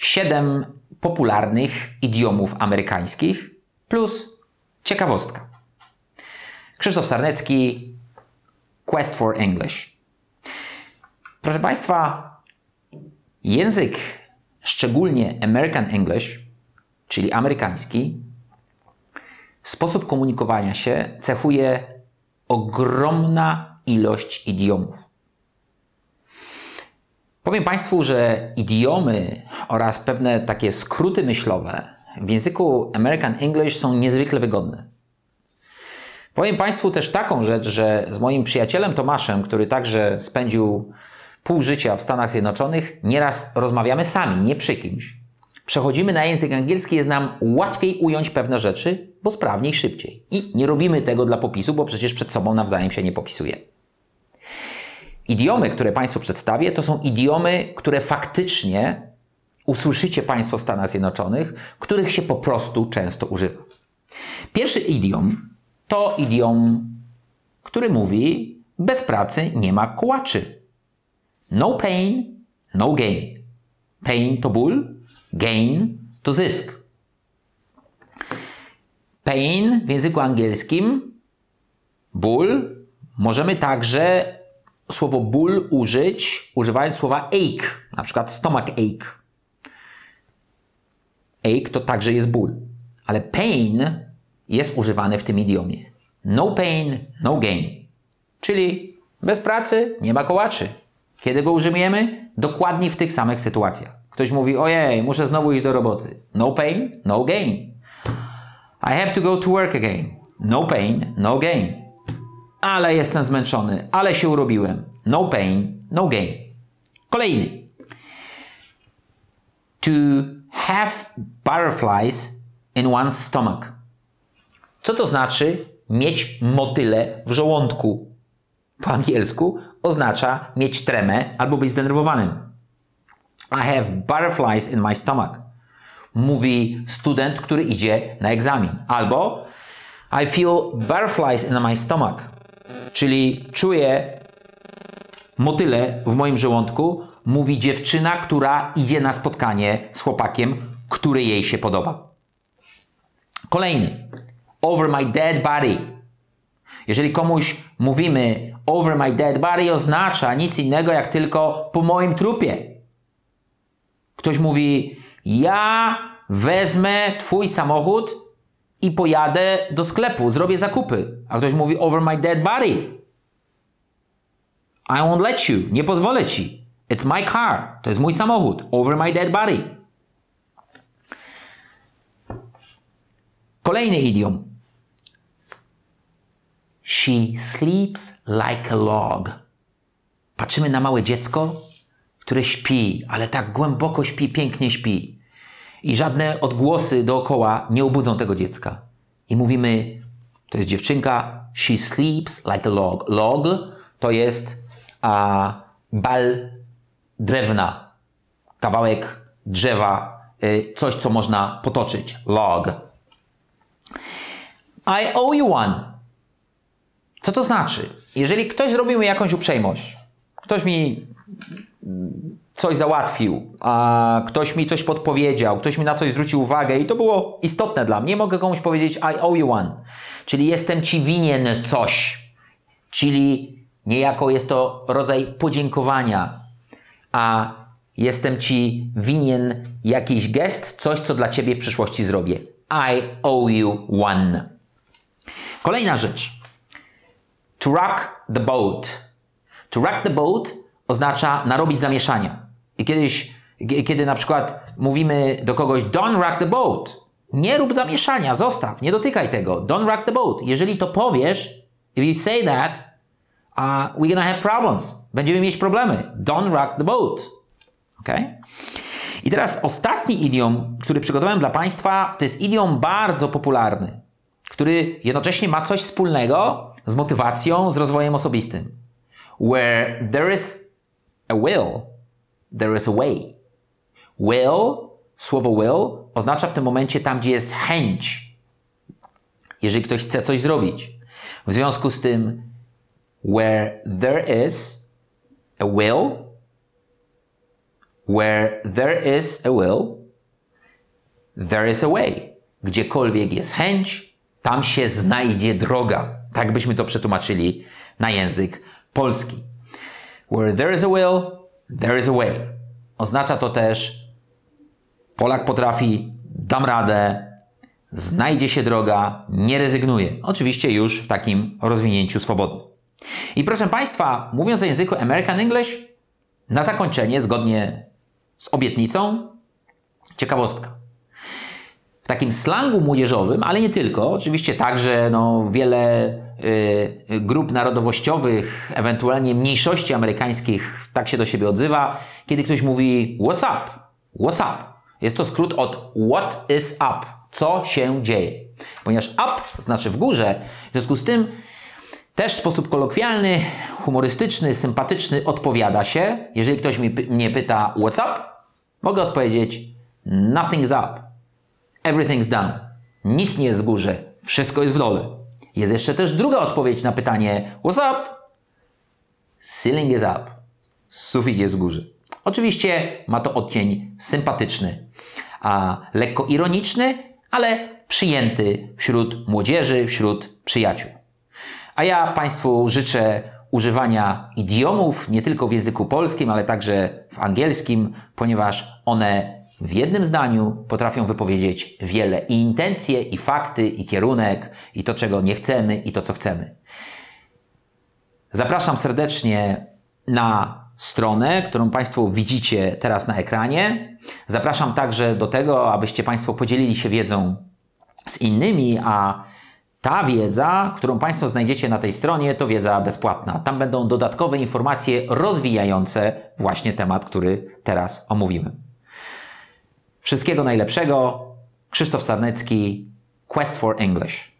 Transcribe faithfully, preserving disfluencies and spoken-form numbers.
siedem popularnych idiomów amerykańskich plus ciekawostka. Krzysztof Sarnecki, Quest for English. Proszę Państwa, język, szczególnie American English, czyli amerykański, sposób komunikowania się cechuje ogromna ilość idiomów. Powiem Państwu, że idiomy oraz pewne takie skróty myślowe w języku American English są niezwykle wygodne. Powiem Państwu też taką rzecz, że z moim przyjacielem Tomaszem, który także spędził pół życia w Stanach Zjednoczonych, nieraz rozmawiamy sami, nie przy kimś. Przechodzimy na język angielski, jest nam łatwiej ująć pewne rzeczy, bo sprawniej, szybciej. I nie robimy tego dla popisu, bo przecież przed sobą nawzajem się nie popisuje. Idiomy, które Państwu przedstawię, to są idiomy, które faktycznie usłyszycie Państwo w Stanach Zjednoczonych, których się po prostu często używa. Pierwszy idiom to idiom, który mówi: bez pracy nie ma kołaczy. No pain, no gain. Pain to ból, gain to zysk. Pain w języku angielskim, ból, możemy także słowo ból użyć, używając słowa ache, na przykład stomach ache. Ache to także jest ból, ale pain jest używany w tym idiomie. No pain, no gain. Czyli bez pracy nie ma kołaczy. Kiedy go użyjemy? Dokładnie w tych samych sytuacjach. Ktoś mówi: ojej, muszę znowu iść do roboty. No pain, no gain. I have to go to work again. No pain, no gain. Ale jestem zmęczony, ale się urobiłem. No pain, no gain. Kolejny. To have butterflies in one's stomach. Co to znaczy mieć motyle w żołądku? Po angielsku oznacza mieć tremę albo być zdenerwowanym. I have butterflies in my stomach. Mówi student, który idzie na egzamin. Albo I feel butterflies in my stomach. Czyli czuję motyle w moim żołądku, mówi dziewczyna, która idzie na spotkanie z chłopakiem, który jej się podoba. Kolejny. Over my dead body. Jeżeli komuś mówimy over my dead body, oznacza nic innego jak tylko po moim trupie. Ktoś mówi: ja wezmę twój samochód i pojadę do sklepu, zrobię zakupy. A ktoś mówi over my dead body. I won't let you. Nie pozwolę ci. It's my car. To jest mój samochód. Over my dead body. Kolejny idiom. She sleeps like a log. Patrzymy na małe dziecko, które śpi, ale tak głęboko śpi, pięknie śpi. I żadne odgłosy dookoła nie obudzą tego dziecka. I mówimy, to jest dziewczynka, she sleeps like a log. Log to jest a, bal drewna, kawałek drzewa, y, coś, co można potoczyć. Log. I owe you one. Co to znaczy? Jeżeli ktoś zrobił mi jakąś uprzejmość, ktoś mi coś załatwił, a ktoś mi coś podpowiedział, ktoś mi na coś zwrócił uwagę i to było istotne dla mnie, mogę komuś powiedzieć I owe you one. Czyli jestem ci winien coś. Czyli niejako jest to rodzaj podziękowania, a jestem ci winien jakiś gest, coś, co dla ciebie w przyszłości zrobię. I owe you one. Kolejna rzecz. To rock the boat. To rock the boat oznacza narobić zamieszania. I kiedyś, kiedy na przykład mówimy do kogoś don't rock the boat, nie rób zamieszania, zostaw, nie dotykaj tego. Don't rock the boat. Jeżeli to powiesz, if you say that, uh, we're gonna have problems. Będziemy mieć problemy. Don't rock the boat. Okay? I teraz ostatni idiom, który przygotowałem dla Państwa, to jest idiom bardzo popularny, który jednocześnie ma coś wspólnego z motywacją, z rozwojem osobistym. Where there is a will, there is a way. Will, słowo will, oznacza w tym momencie tam, gdzie jest chęć. Jeżeli ktoś chce coś zrobić. W związku z tym, where there is a will, Where there is a will, there is a way. Gdziekolwiek jest chęć, tam się znajdzie droga. Tak byśmy to przetłumaczyli na język polski. Where there is a will, there is a way. Oznacza to też Polak potrafi, dam radę, znajdzie się droga, nie rezygnuje. Oczywiście już w takim rozwinięciu swobodnym. I proszę Państwa, mówiąc o języku American English, na zakończenie, zgodnie z obietnicą, ciekawostka. W takim slangu młodzieżowym, ale nie tylko, oczywiście także no, wiele y, grup narodowościowych, ewentualnie mniejszości amerykańskich tak się do siebie odzywa, kiedy ktoś mówi what's up, what's up. Jest to skrót od what is up, co się dzieje. Ponieważ up znaczy w górze, w związku z tym też w sposób kolokwialny, humorystyczny, sympatyczny odpowiada się. Jeżeli ktoś mi, mnie pyta what's up, mogę odpowiedzieć nothing's up, everything's down. Nic nie jest w górze, wszystko jest w dole. Jest jeszcze też druga odpowiedź na pytanie what's up? Ceiling is up. Sufit jest w górze. Oczywiście ma to odcień sympatyczny, a lekko ironiczny, ale przyjęty wśród młodzieży, wśród przyjaciół. A ja Państwu życzę używania idiomów nie tylko w języku polskim, ale także w angielskim, ponieważ one w jednym zdaniu potrafią wypowiedzieć wiele i intencje, i fakty, i kierunek, i to, czego nie chcemy, i to, co chcemy. Zapraszam serdecznie na stronę, którą Państwo widzicie teraz na ekranie. Zapraszam także do tego, abyście Państwo podzielili się wiedzą z innymi, a ta wiedza, którą Państwo znajdziecie na tej stronie, to wiedza bezpłatna. Tam będą dodatkowe informacje rozwijające właśnie temat, który teraz omówimy. Wszystkiego najlepszego. Krzysztof Sarnecki, Quest for English.